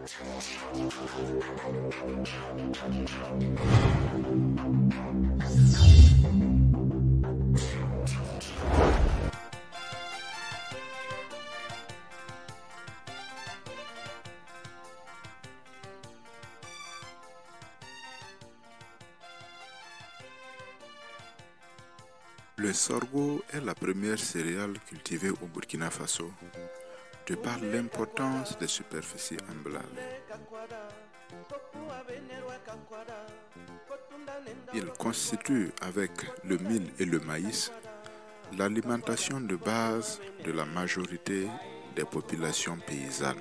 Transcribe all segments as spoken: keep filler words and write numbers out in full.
Le sorgho est la première céréale cultivée au Burkina Faso, de par l'importance des superficies emballées. Il constitue, avec le mil et le maïs, l'alimentation de base de la majorité des populations paysannes.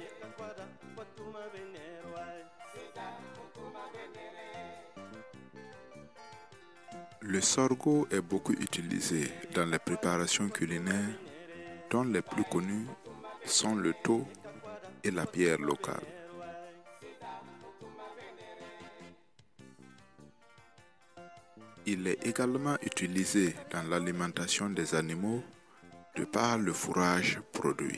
Le sorgho est beaucoup utilisé dans les préparations culinaires, dont les plus connus sont le tau et la pierre locale. Il est également utilisé dans l'alimentation des animaux de par le fourrage produit.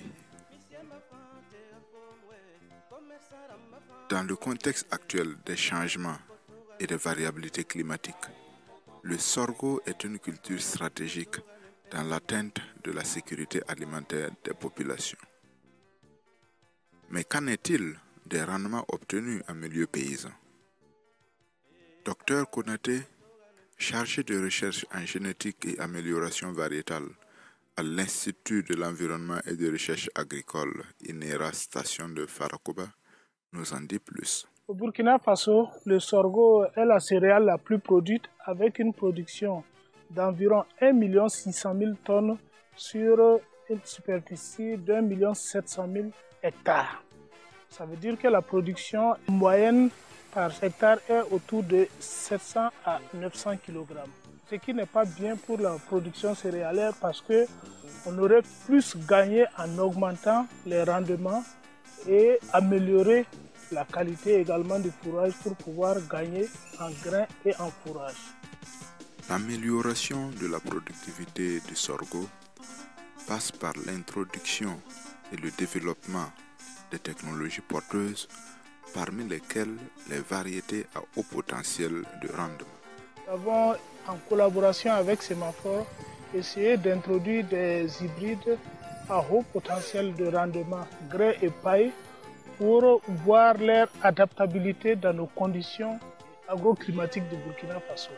Dans le contexte actuel des changements et des variabilités climatiques, le sorgho est une culture stratégique dans l'atteinte de la sécurité alimentaire des populations. Mais qu'en est-il des rendements obtenus en milieu paysan? Docteur Konaté, chargé de recherche en génétique et amélioration variétale à l'Institut de l'environnement et de recherche agricole INERA station de Farakoba, nous en dit plus. Au Burkina Faso, le sorgho est la céréale la plus produite avec une production d'environ un million six cent mille tonnes sur une superficie d'un million sept cent mille hectares. Ça veut dire que la production moyenne par hectare est autour de sept cents à neuf cents kilogrammes. Ce qui n'est pas bien pour la production céréalière parce qu'on aurait plus gagné en augmentant les rendements et améliorer la qualité également du fourrage pour pouvoir gagner en grains et en fourrage. L'amélioration de la productivité du sorgho passe par l'introduction et le développement des technologies porteuses, parmi lesquelles les variétés à haut potentiel de rendement. Nous avons, en collaboration avec Sémaphore, essayé d'introduire des hybrides à haut potentiel de rendement, grains et paille, pour voir leur adaptabilité dans nos conditions agroclimatiques de Burkina Faso.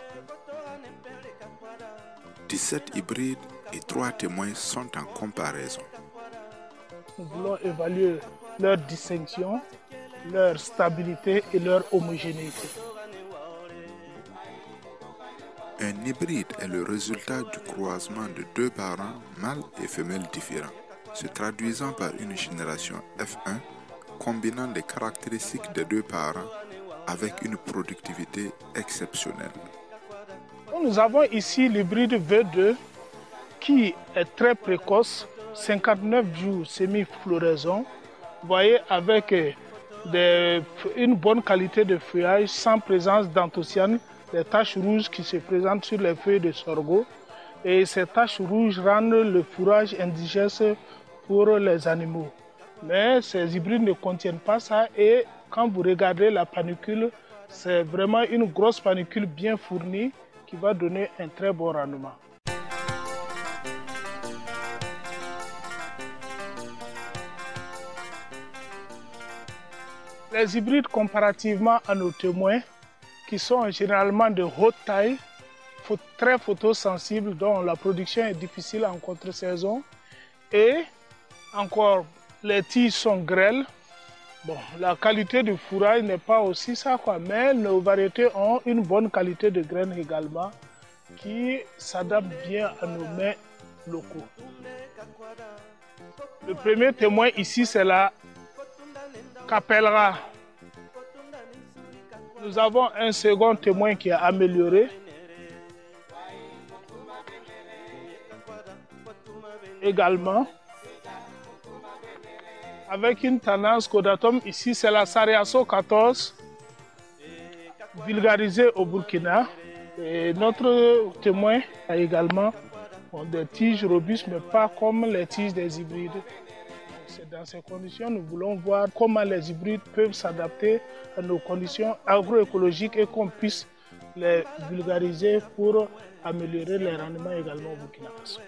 dix-sept hybrides et trois témoins sont en comparaison. Nous voulons évaluer leur distinction, leur stabilité et leur homogénéité. Un hybride est le résultat du croisement de deux parents mâles et femelles différents, se traduisant par une génération F un combinant les caractéristiques des deux parents avec une productivité exceptionnelle. Nous avons ici l'hybride V deux qui est très précoce, cinquante-neuf jours semi-floraison, vous voyez, avec des, une bonne qualité de feuillage sans présence d'anthocyane, des taches rouges qui se présentent sur les feuilles de sorgho. Et ces taches rouges rendent le fourrage indigeste pour les animaux. Mais ces hybrides ne contiennent pas ça et quand vous regardez la panicule, c'est vraiment une grosse panicule bien fournie qui va donner un très bon rendement. Les hybrides comparativement à nos témoins, qui sont généralement de haute taille, très photosensibles, dont la production est difficile en contre-saison, et encore les tiges sont grêles. Bon, la qualité du fourrage n'est pas aussi ça, quoi, mais nos variétés ont une bonne qualité de graines également qui s'adaptent bien à nos mets locaux. Le premier témoin ici, c'est la Capelra. Nous avons un second témoin qui est amélioré. Également, avec une tendance Codatum, ici c'est la Sariaso quatorze, vulgarisée au Burkina. Et notre témoin a également bon, des tiges robustes, mais pas comme les tiges des hybrides. C'est dans ces conditions, nous voulons voir comment les hybrides peuvent s'adapter à nos conditions agroécologiques et qu'on puisse les vulgariser pour améliorer les rendements également au Burkina Faso.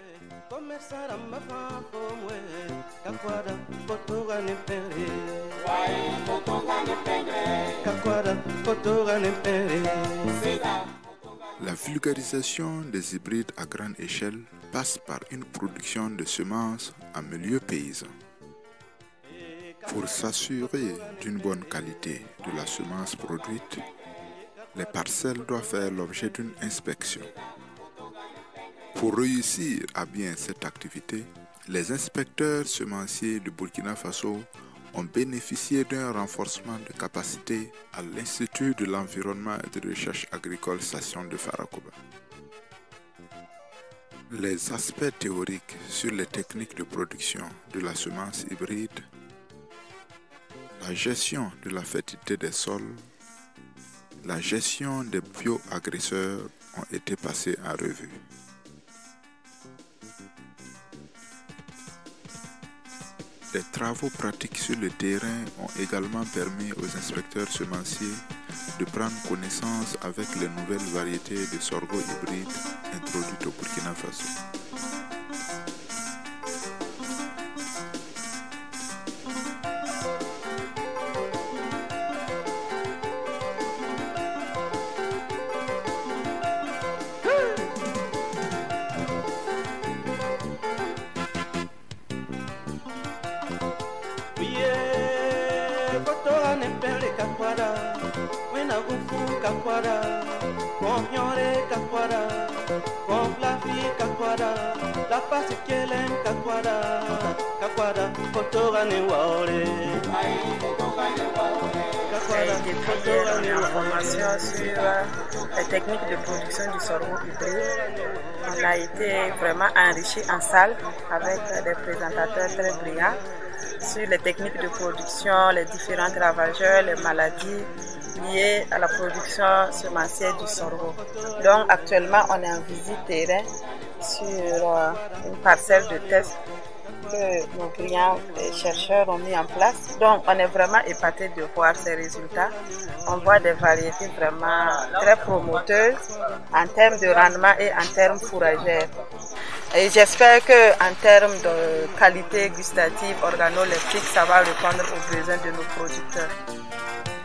La vulgarisation des hybrides à grande échelle passe par une production de semences en milieu paysan. Pour s'assurer d'une bonne qualité de la semence produite, les parcelles doivent faire l'objet d'une inspection. Pour réussir à bien cette activité, les inspecteurs semenciers de Burkina Faso ont bénéficié d'un renforcement de capacité à l'Institut de l'environnement et de recherche agricole station de Farakoba. Les aspects théoriques sur les techniques de production de la semence hybride, la gestion de la fertilité des sols, la gestion des bioagresseurs ont été passés en revue. Des travaux pratiques sur le terrain ont également permis aux inspecteurs semenciers de prendre connaissance avec les nouvelles variétés de sorgho hybrides introduites au Burkina Faso. Depuis hier, on est en formation sur les techniques de production du sorgho hybride. On a été vraiment enrichi en salle avec des présentateurs très brillants sur les techniques de production, les différents ravageurs, les maladies liées à la production semencière du sorgho. Donc actuellement, on est en visite terrain sur une parcelle de test que nos brillants chercheurs ont mis en place. Donc on est vraiment épaté de voir ces résultats. On voit des variétés vraiment très promoteuses en termes de rendement et en termes fourragères. Et j'espère qu'en termes de qualité gustative organoleptique, ça va répondre aux besoins de nos producteurs.